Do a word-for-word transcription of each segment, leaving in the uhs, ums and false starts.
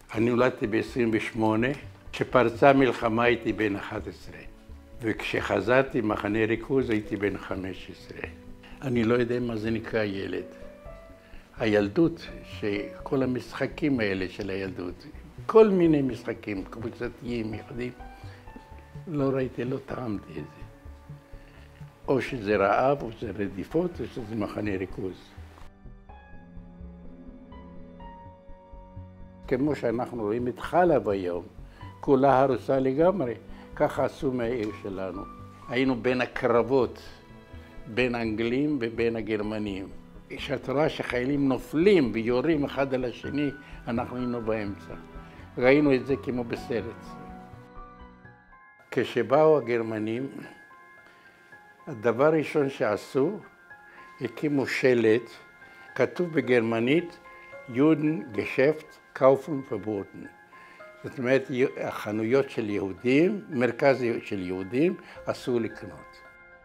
אני נולדתי ב-עשרים ושמונה, כשפרצה מלחמה הייתי בן אחת עשרה, וכשחזרתי מחנה ריכוז הייתי בן חמש עשרה. אני לא יודע מה זה נקרא ילד. הילדות, שכל המשחקים האלה של הילדות, כל מיני משחקים, קבוצתיים, יחדים, לא ראיתי, לא טעמתי את זה. או שזה רעב, או שזה רדיפות, או שזה מחנה ריכוז. כמו שאנחנו רואים את חלב היום, כולה הרוסה לגמרי, ככה עשו מהעיר שלנו. היינו בין הקרבות, בין האנגלים ובין הגרמנים. כשאת רואה שחיילים נופלים ויורים אחד על השני, אנחנו היינו באמצע. ראינו את זה כמו בסרט. כשבאו הגרמנים, הדבר הראשון שעשו, הקימו שלט, כתוב בגרמנית, יודן גשפט קאופן פרבוטן. זאת אומרת, החנויות של יהודים, מרכז של יהודים, אסור לקנות.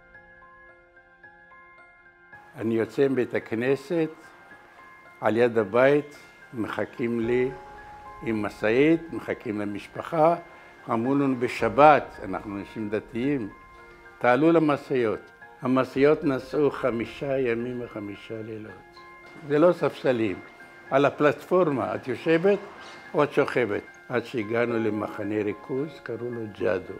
אני יוצא מבית הכנסת, על יד הבית, מחכים לי עם משאית, מחכים למשפחה, אמרו לנו בשבת, אנחנו אנשים דתיים, תעלו למשאיות. המשאיות נסעו חמישה ימים וחמישה לילות. זה לא ספסלים. על הפלטפורמה, את יושבת או את שוכבת. עד שהגענו למחנה ריכוז, קראו לו ג'אדו.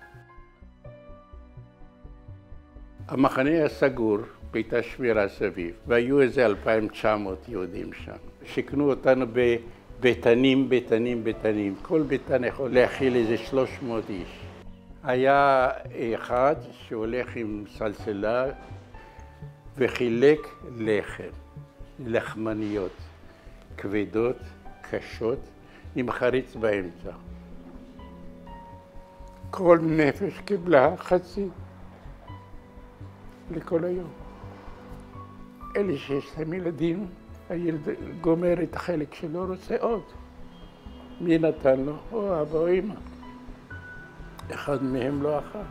המחנה היה סגור, הייתה שמירה סביב, והיו איזה אלפיים ותשע מאות יהודים שם. שיכנו אותנו בביתנים, ביתנים, ביתנים. כל ביתן יכול להכיל איזה שלוש מאות איש. היה אחד שהולך עם סלסלה וחילק לחם, לחמניות, כבדות, קשות, עם חריץ באמצע. כל נפש קיבלה חצי לכל היום. אלה שיש להם ילדים, הילד גומר את החלק שלו, רוצה עוד. מי נתן לו? או אבא או אמא. אחד מהם לא אכל.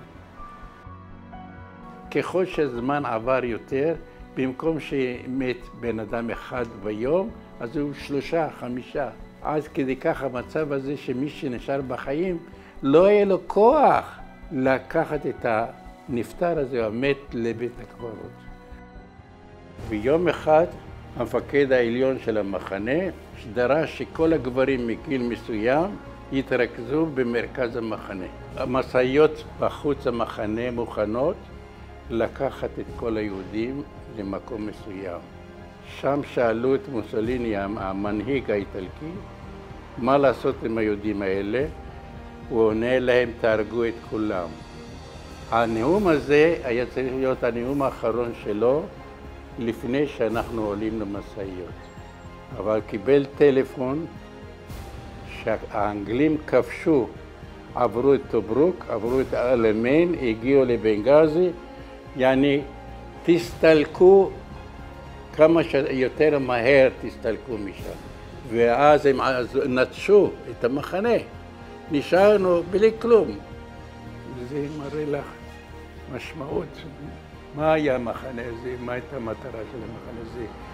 ככל שהזמן עבר יותר, במקום שמת בן אדם אחד ביום, אז הוא שלושה, חמישה. עד כדי כך המצב הזה שמי שנשאר בחיים, לא יהיה לו כוח לקחת את הנפטר הזה, המת, לבית הקברות. ויום אחד, המפקד העליון של המחנה, דרש שכל הגברים מגיל מסוים יתרכזו במרכז המחנה. המשאיות בחוץ המחנה מוכנות לקחת את כל היהודים למקום מסוים. שם שאלו את מוסוליני, המנהיג האיטלקי, מה לעשות עם היהודים האלה? הוא עונה להם, תהרגו את כולם. הנאום הזה היה צריך להיות הנאום האחרון שלו, לפני שאנחנו עולים למשאיות. אבל קיבל טלפון שהאנגלים כבשו, עברו את טוברוק, עברו את אלמיין, הגיעו לבנגזי, יעני, תסתלקו כמה שיותר מהר תסתלקו משם. ואז הם נטשו את המחנה, נשארנו בלי כלום. וזה מראה לך משמעות. מה היה המחנה הזה? מה הייתה המטרה של המחנה הזה?